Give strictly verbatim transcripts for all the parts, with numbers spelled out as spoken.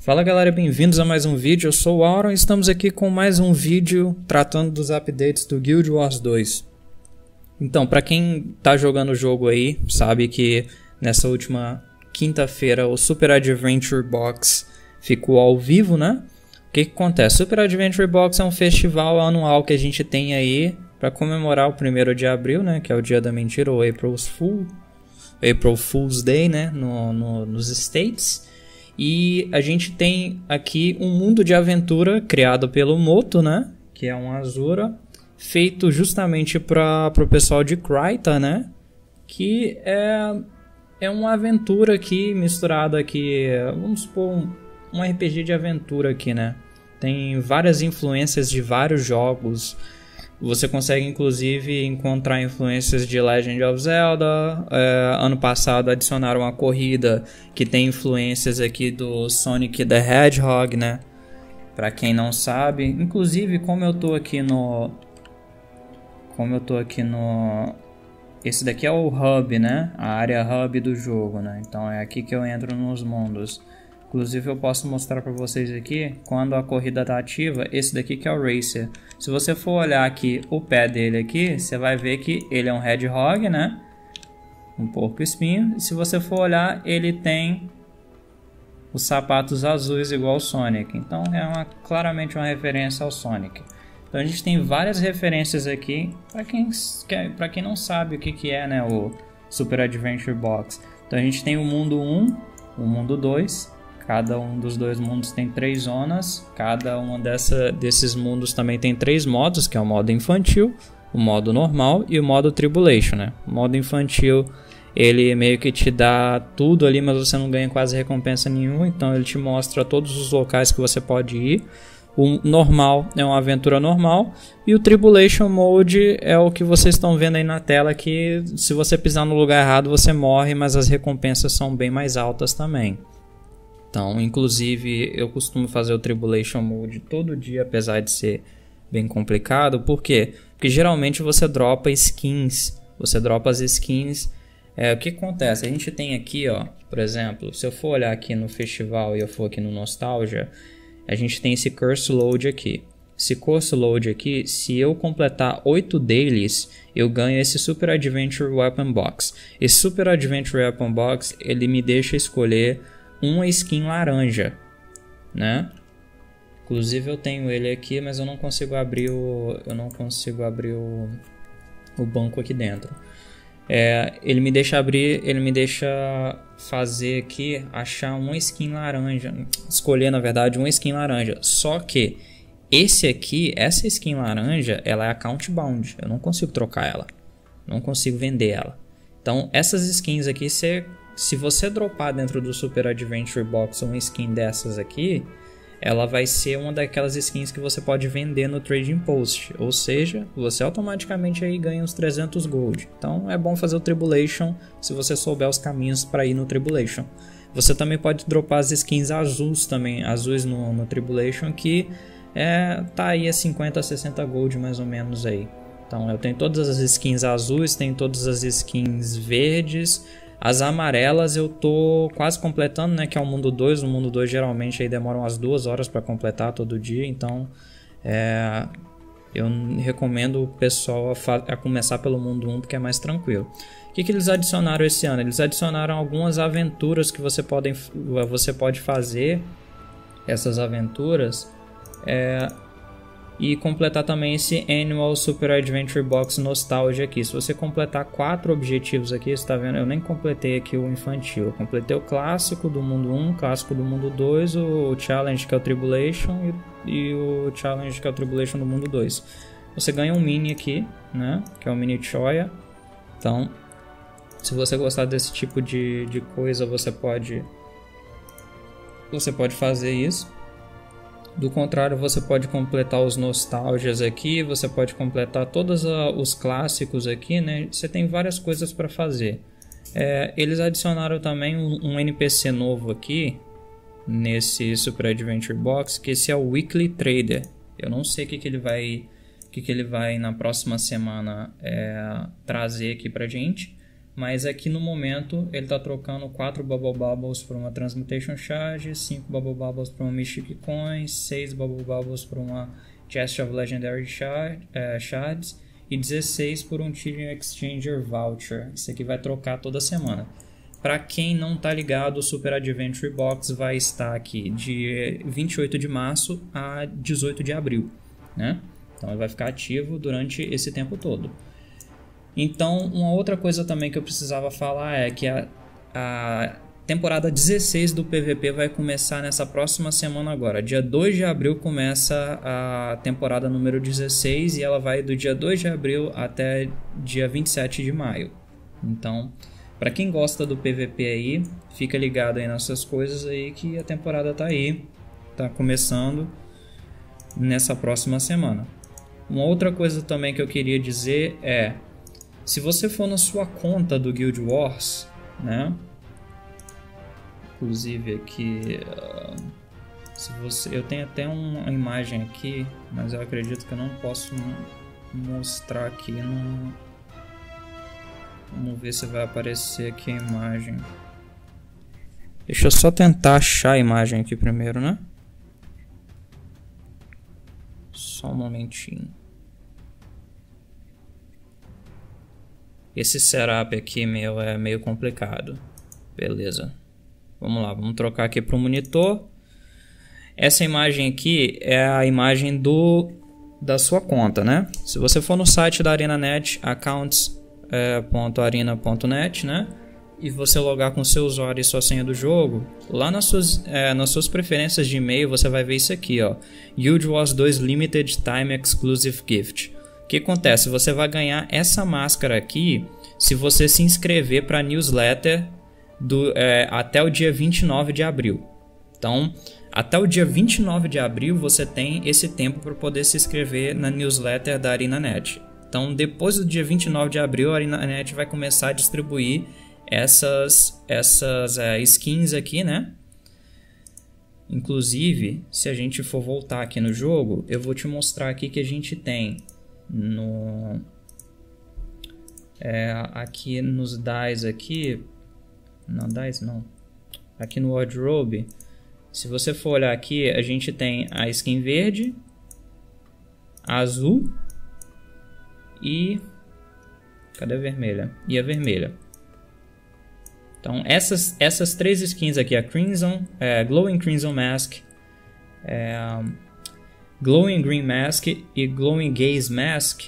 Fala galera, bem-vindos a mais um vídeo, eu sou o Auron e estamos aqui com mais um vídeo tratando dos updates do Guild Wars dois. Então, para quem tá jogando o jogo aí, sabe que nessa última quinta-feira o Super Adventure Box ficou ao vivo, né? O que que acontece? Super Adventure Box é um festival anual que a gente tem aí para comemorar o primeiro de abril, né? Que é o dia da mentira, ou April's Fool, April Fool's Day, né? No, no, nos States. E a gente tem aqui um mundo de aventura criado pelo Moto, né? Que é um Azura, feito justamente para o pessoal de Kryta, né? Que é, é uma aventura aqui, misturada aqui, vamos supor, um, um R P G de aventura aqui, né? Tem várias influências de vários jogos. Você consegue inclusive encontrar influências de Legend of Zelda. É, ano passado adicionaram uma corrida que tem influências aqui do Sonic the Hedgehog, né? Pra quem não sabe, inclusive como eu tô aqui no, como eu tô aqui no, esse daqui é o hub, né? A área hub do jogo, né? Então é aqui que eu entro nos mundos. Inclusive eu posso mostrar para vocês aqui, quando a corrida está ativa, esse daqui que é o Racer. Se você for olhar aqui o pé dele aqui, você vai ver que ele é um Hedgehog, né? Um porco espinho. E se você for olhar, ele tem os sapatos azuis igual ao Sonic. Então é uma, claramente uma referência ao Sonic. Então a gente tem várias referências aqui, para quem, para quem não sabe o que, que é, né, o Super Adventure Box. Então a gente tem o mundo um, o mundo dois. Cada um dos dois mundos tem três zonas. Cada um dessa, desses mundos também tem três modos, que é o modo infantil, o modo normal e o modo Tribulation, né? O modo infantil, ele meio que te dá tudo ali, mas você não ganha quase recompensa nenhuma. Então ele te mostra todos os locais que você pode ir. O normal é uma aventura normal. E o Tribulation Mode é o que vocês estão vendo aí na tela, que se você pisar no lugar errado você morre, mas as recompensas são bem mais altas também. Então, inclusive, eu costumo fazer o Tribulation Mode todo dia, apesar de ser bem complicado. Por quê? Porque geralmente você dropa skins. Você dropa as skins. É, o que acontece? A gente tem aqui, ó, por exemplo, se eu for olhar aqui no festival e eu for aqui no Nostalgia, a gente tem esse Curse Load aqui. Esse Curse Load aqui, se eu completar oito dailies, eu ganho esse Super Adventure Weapon Box. Esse Super Adventure Weapon Box, ele me deixa escolher uma skin laranja, né? Inclusive eu tenho ele aqui, mas eu não consigo abrir o, eu não consigo abrir o, o banco aqui dentro. É, ele me deixa abrir, ele me deixa fazer aqui, achar uma skin laranja, escolher na verdade uma skin laranja. Só que esse aqui, essa skin laranja, ela é account bound. Eu não consigo trocar ela, não consigo vender ela. Então essas skins aqui você Se você dropar dentro do Super Adventure Box uma skin dessas aqui, ela vai ser uma daquelas skins que você pode vender no Trading Post. Ou seja, você automaticamente aí ganha uns trezentos gold. Então é bom fazer o Tribulation se você souber os caminhos para ir no Tribulation. Você também pode dropar as skins azuis também, azuis no, no Tribulation, que é, tá aí a cinquenta, sessenta gold mais ou menos aí. Então eu tenho todas as skins azuis, tenho todas as skins verdes. As amarelas eu tô quase completando, né, que é o mundo dois. O mundo dois geralmente aí demora umas duas horas para completar todo dia, então é, eu recomendo o pessoal a, a começar pelo mundo um porque é mais tranquilo. O que, que eles adicionaram esse ano? Eles adicionaram algumas aventuras que você, podem, você pode fazer, essas aventuras, é, e completar também esse Annual Super Adventure Box Nostalgia aqui. Se você completar quatro objetivos aqui, você tá vendo, eu nem completei aqui o infantil. Eu completei o clássico do mundo um, o clássico do mundo dois, o Challenge que é o Tribulation e, e o Challenge que é o Tribulation do mundo dois. Você ganha um mini aqui, né, que é o Mini Choya. Então, se você gostar desse tipo de, de coisa, você pode, você pode fazer isso. Do contrário, você pode completar os nostalgias aqui, você pode completar todos os clássicos aqui, né? Você tem várias coisas para fazer. É, eles adicionaram também um, um N P C novo aqui, nesse Super Adventure Box, que esse é o Weekly Trader. Eu não sei o que, que ele vai, o que, que ele vai na próxima semana é, trazer aqui pra gente, mas aqui no momento ele está trocando quatro Bubble Bubbles por uma Transmutation Shard, cinco Bubble Bubbles por uma Mystic Coin, seis Bubble Bubbles por uma Chest of Legendary Shard, uh, Shards e dezesseis por um Tedium Exchanger Voucher. Isso aqui vai trocar toda semana. Para quem não tá ligado, o Super Adventure Box vai estar aqui de vinte e oito de março a dezoito de abril, né? Então ele vai ficar ativo durante esse tempo todo. Então, uma outra coisa também que eu precisava falar é que a, a temporada dezesseis do P V P vai começar nessa próxima semana agora. Dia dois de abril começa a temporada número dezesseis e ela vai do dia dois de abril até dia vinte e sete de maio. Então, para quem gosta do P V P aí, fica ligado aí nessas coisas aí que a temporada tá aí, tá começando nessa próxima semana. Uma outra coisa também que eu queria dizer é, se você for na sua conta do Guild Wars, né? Inclusive aqui, uh, se você, eu tenho até uma imagem aqui, mas eu acredito que eu não posso mostrar aqui no... Vamos ver se vai aparecer aqui a imagem. Deixa eu só tentar achar a imagem aqui primeiro, né? Só um momentinho. Esse setup aqui, meu, é meio complicado. Beleza. Vamos lá, vamos trocar aqui para o monitor. Essa imagem aqui é a imagem do, da sua conta, né? Se você for no site da ArenaNet, accounts ponto arena ponto net, né? E você logar com seu usuário e sua senha do jogo, lá nas suas, é, nas suas preferências de e-mail você vai ver isso aqui, ó, Guild Wars dois Limited Time Exclusive Gift. O que acontece? Você vai ganhar essa máscara aqui se você se inscrever para a newsletter do, é, até o dia vinte e nove de abril. Então, até o dia vinte e nove de abril você tem esse tempo para poder se inscrever na newsletter da ArenaNet. Então, depois do dia vinte e nove de abril, a ArenaNet vai começar a distribuir essas, essas é, skins aqui, né? Inclusive, se a gente for voltar aqui no jogo, eu vou te mostrar aqui que a gente tem no... É, aqui nos dice aqui... Não, dice não. Aqui no wardrobe, se você for olhar aqui, a gente tem a skin verde, a azul... E cadê a vermelha? E a vermelha. Então essas, essas três skins aqui, a Crimson, é, Glowing Crimson Mask, é, Glowing Green Mask e Glowing Gaze Mask,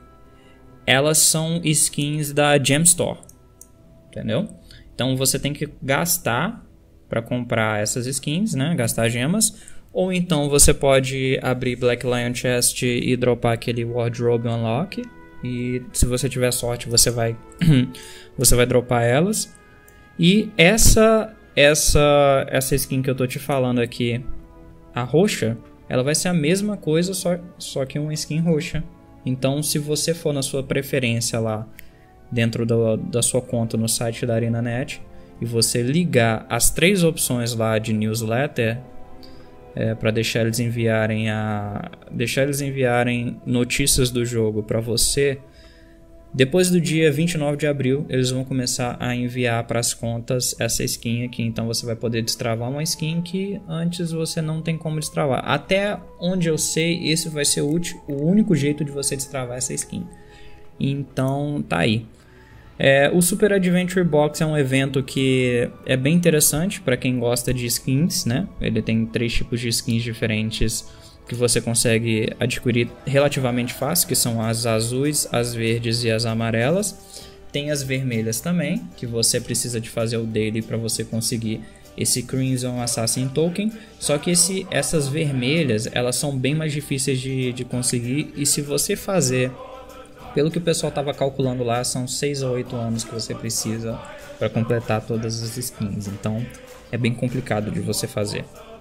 elas são skins da Gem Store, entendeu? Então você tem que gastar para comprar essas skins, né? Gastar gemas. Ou então você pode abrir Black Lion Chest e dropar aquele Wardrobe Unlock. E se você tiver sorte, você vai você vai dropar elas. E essa essa essa skin que eu tô te falando aqui, a roxa, ela vai ser a mesma coisa, só, só que uma skin roxa. Então, se você for na sua preferência lá, dentro do, da sua conta no site da ArenaNet, e você ligar as três opções lá de newsletter, é, para deixar eles enviarem a deixar eles enviarem notícias do jogo para você, depois do dia vinte e nove de abril eles vão começar a enviar para as contas essa skin aqui. Então você vai poder destravar uma skin que antes você não tem como destravar. Até onde eu sei, esse vai ser o, último, o único jeito de você destravar essa skin. Então tá aí. É, o Super Adventure Box é um evento que é bem interessante para quem gosta de skins, né? Ele tem três tipos de skins diferentes que você consegue adquirir relativamente fácil, que são as azuis, as verdes e as amarelas. Tem as vermelhas também, que você precisa de fazer o daily para você conseguir esse Crimson Assassin Token. Só que esse, essas vermelhas, elas são bem mais difíceis de, de conseguir, e se você fazer... Pelo que o pessoal estava calculando lá, são seis a oito anos que você precisa para completar todas as skins. Então, é bem complicado de você fazer.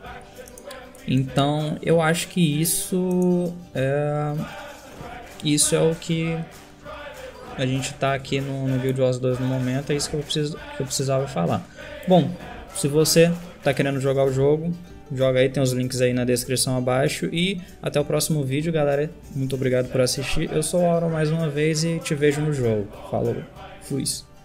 Então, eu acho que isso é, isso é o que a gente está aqui no, no Guild Wars dois no momento. É isso que eu, preciso, que eu precisava falar. Bom, se você está querendo jogar o jogo, joga aí, tem os links aí na descrição abaixo. E até o próximo vídeo, galera. Muito obrigado por assistir. Eu sou o Auron mais uma vez e te vejo no jogo. Falou, fui.